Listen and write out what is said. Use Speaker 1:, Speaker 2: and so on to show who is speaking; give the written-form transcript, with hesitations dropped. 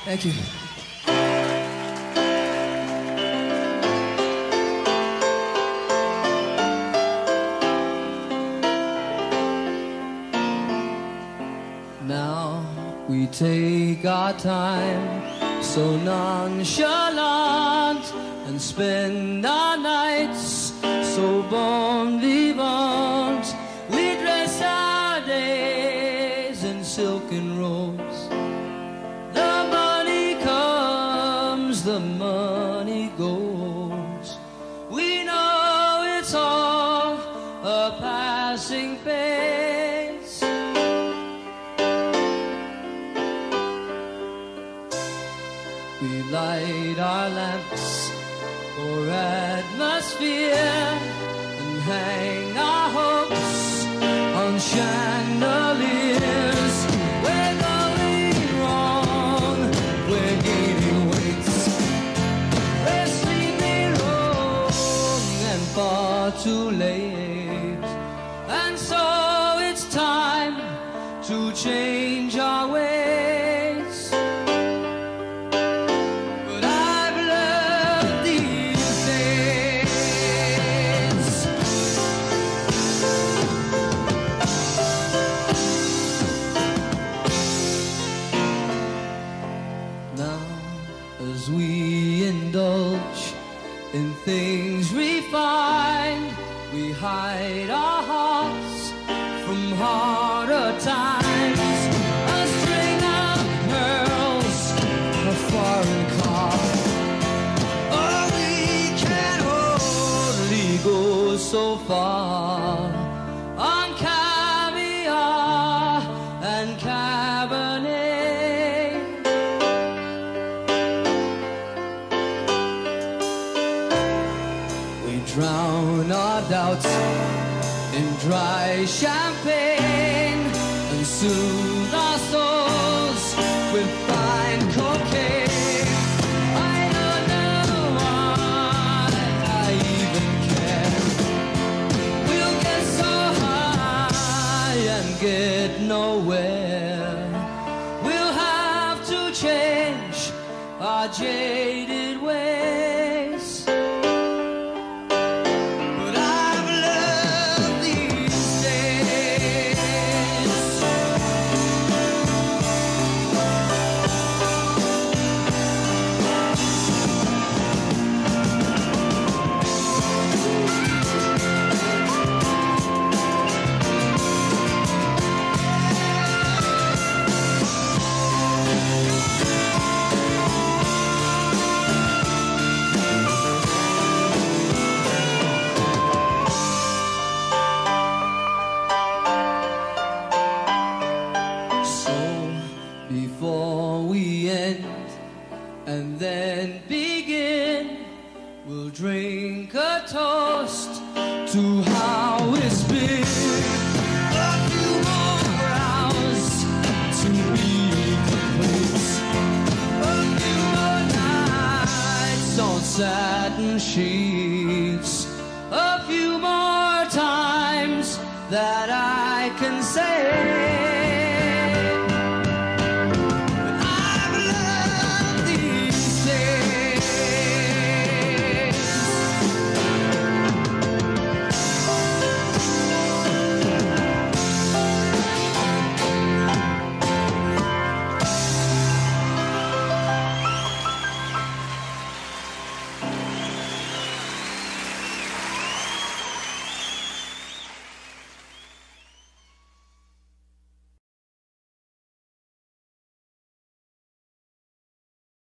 Speaker 1: Thank you. Now we take our time so nonchalant and spend our nights so bon vivant. We dress our days in silken robes. The money comes, the money goes. We know it's all a passing phase. We light our lamps for atmosphere and hang our hopes on chandeliers. We're going wrong, we're gaining weights. We're sleeping wrong and far too late. And so it's time to change our ways. But I've loved these days. Now, as we indulge in things refined, we hide our hearts from harder times. A string of pearls, a foreign car. Oh, we can only go so far on caviar and Cabernet. We drown our doubts in dry champagne and soothe our souls with fine cocaine. I don't know why I even care. We'll get so high and get nowhere. We'll have to change our jaded ways. But I've loved these days. So before we end and then begin, we'll drink a toast to how it's been. A few more hours to be complete. A few more nights on satin sheets. A few more times that